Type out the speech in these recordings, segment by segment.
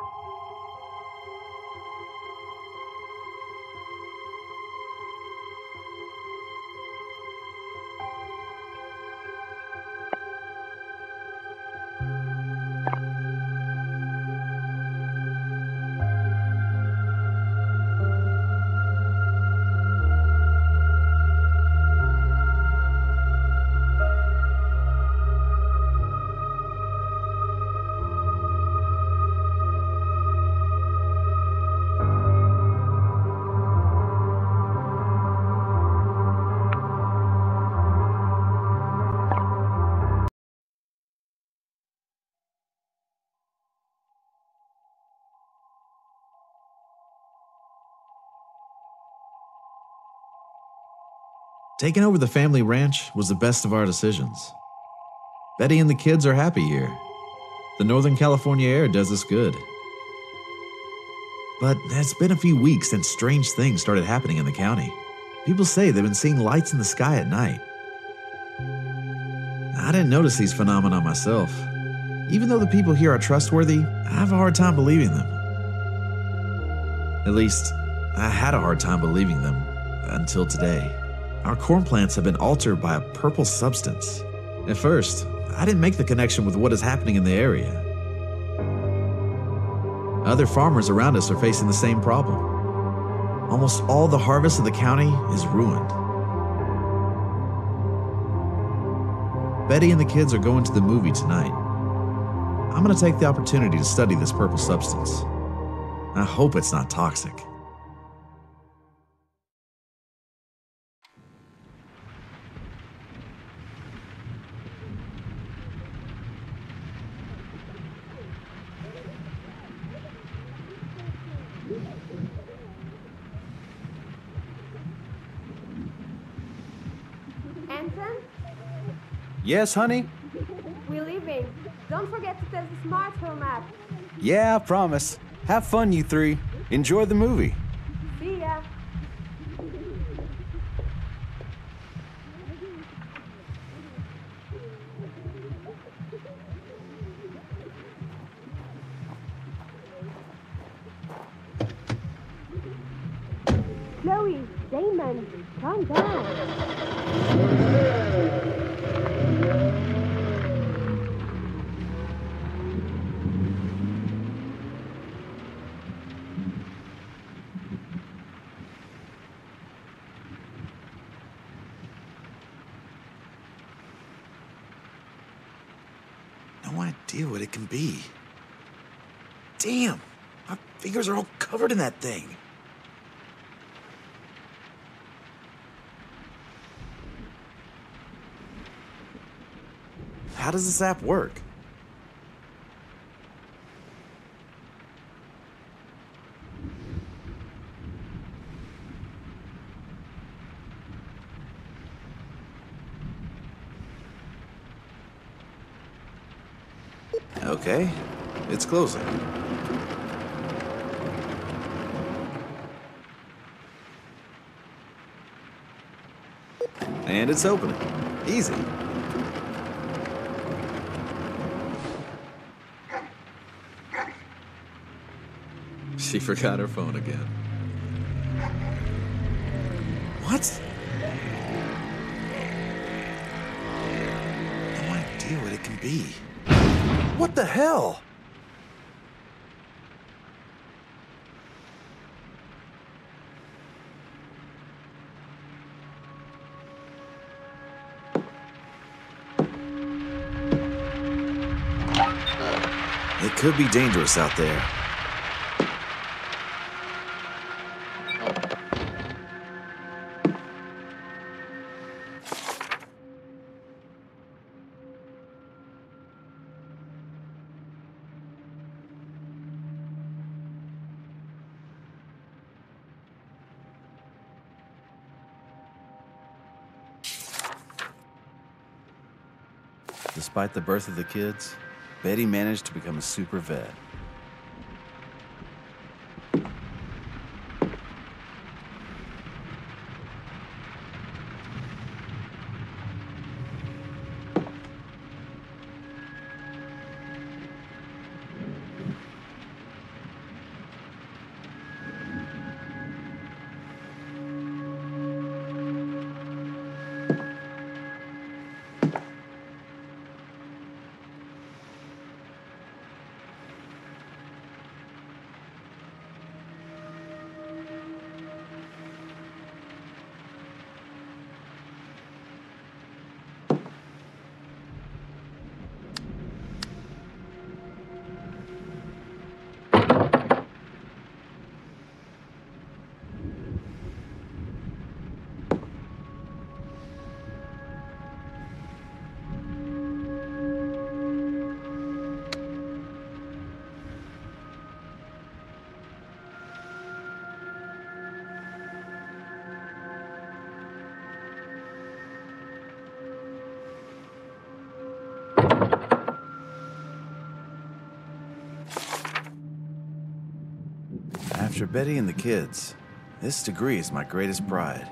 Taking over the family ranch was the best of our decisions. Betty and the kids are happy here. The Northern California air does us good. But it's been a few weeks since strange things started happening in the county. People say they've been seeing lights in the sky at night. I didn't notice these phenomena myself. Even though the people here are trustworthy, I have a hard time believing them. At least, I had a hard time believing them until today. Our corn plants have been altered by a purple substance. At first, I didn't make the connection with what is happening in the area. Other farmers around us are facing the same problem. Almost all the harvest of the county is ruined. Betty and the kids are going to the movie tonight. I'm going to take the opportunity to study this purple substance. I hope it's not toxic. Anton? Yes, honey? We're leaving. Don't forget to test the smart home app. Yeah, I promise. Have fun, you three. Enjoy the movie. See ya. Chloe, Damon, calm down. No idea what it can be. Damn! My fingers are all covered in that thing. How does this app work? Okay, it's closing. And it's opening. Easy. She forgot her phone again. What? No idea what it can be. What the hell? It could be dangerous out there. Despite the birth of the kids, Betty managed to become a super vet. After Betty and the kids, this degree is my greatest pride.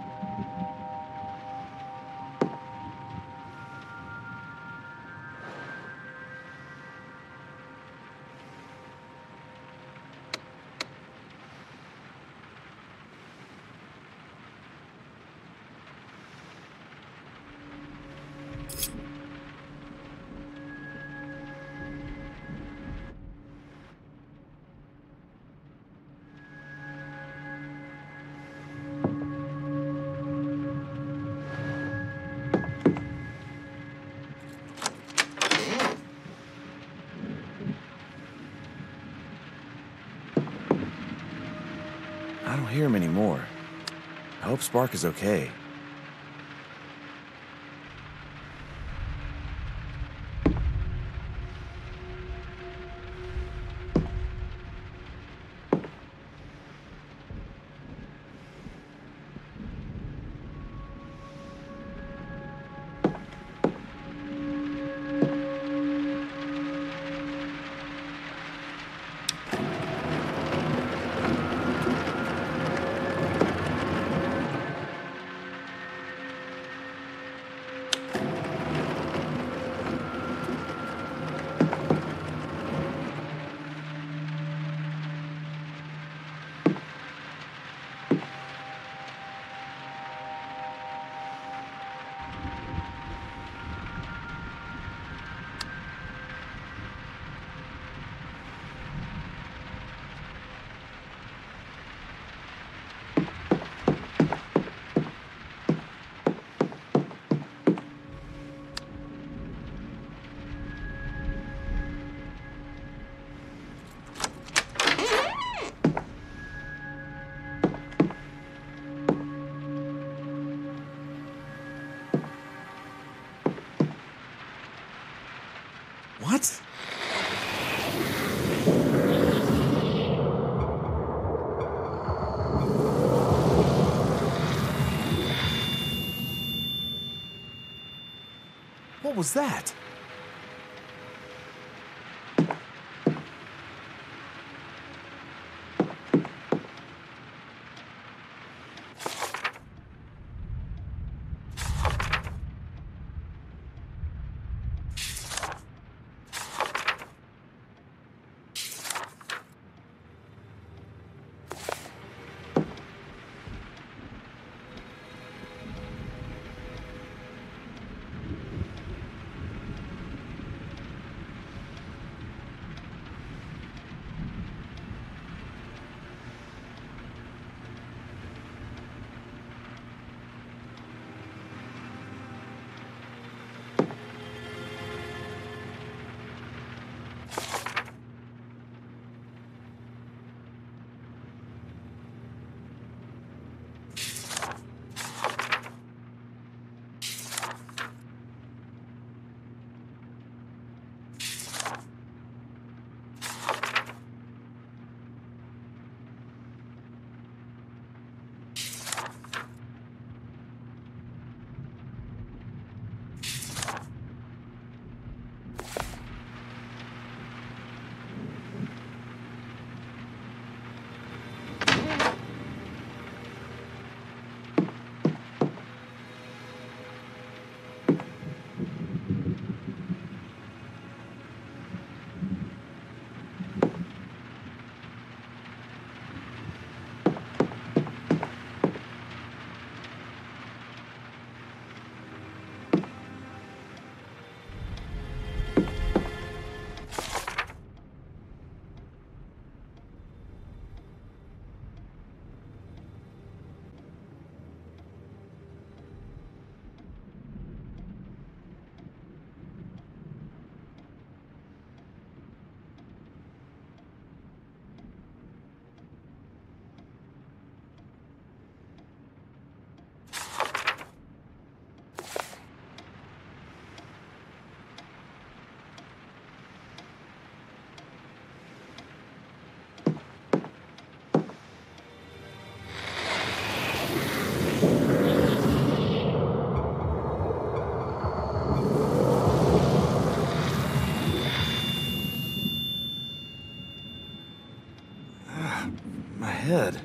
I don't hear him anymore. I hope Spark is okay. What? What was that? ahead.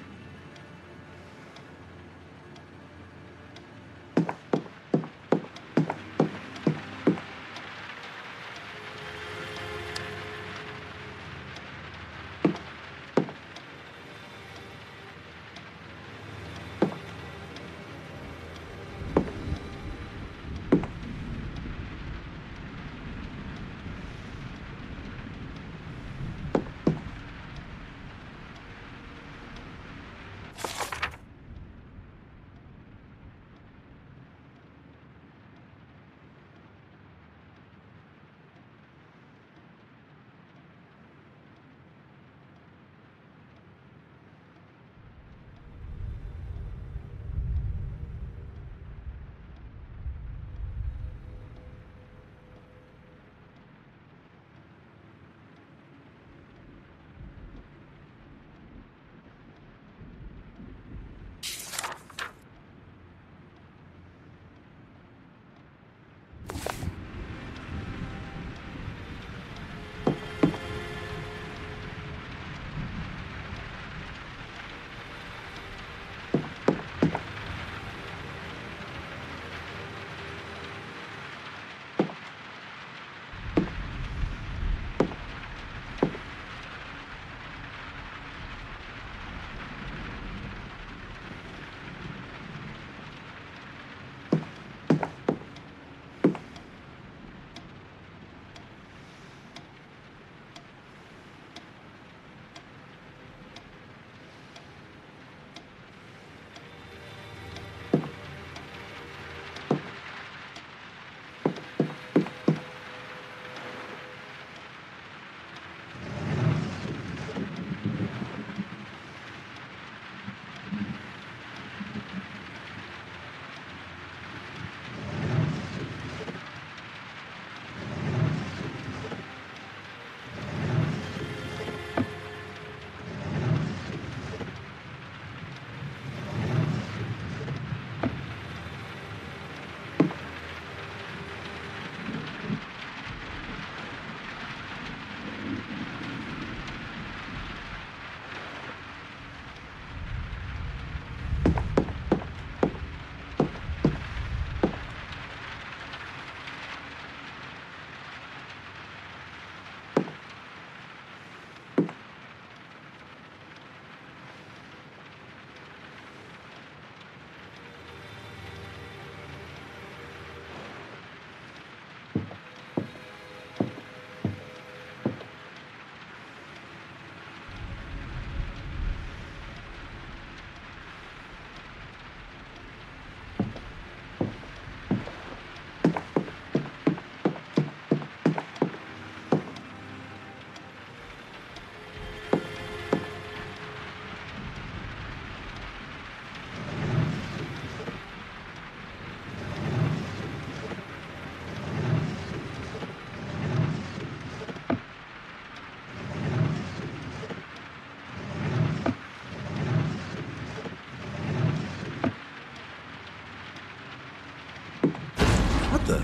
What the?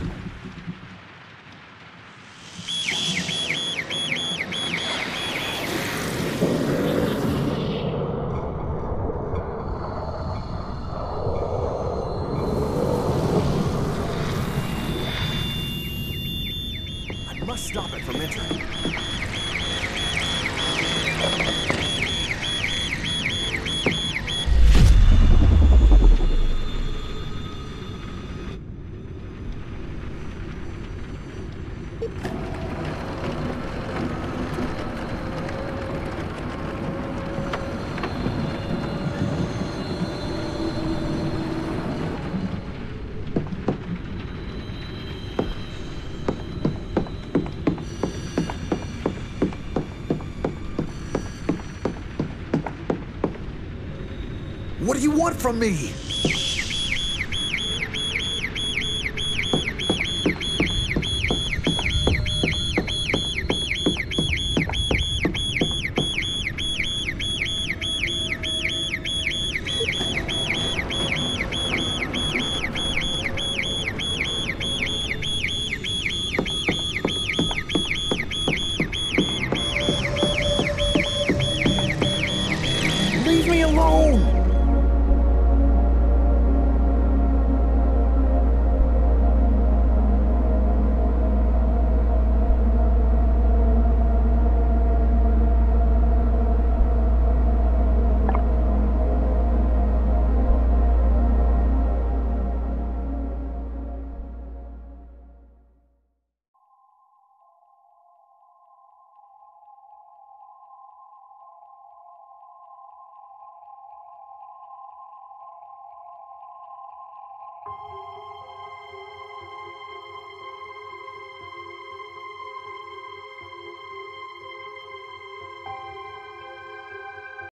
I must stop it from entering. What do you want from me? alone!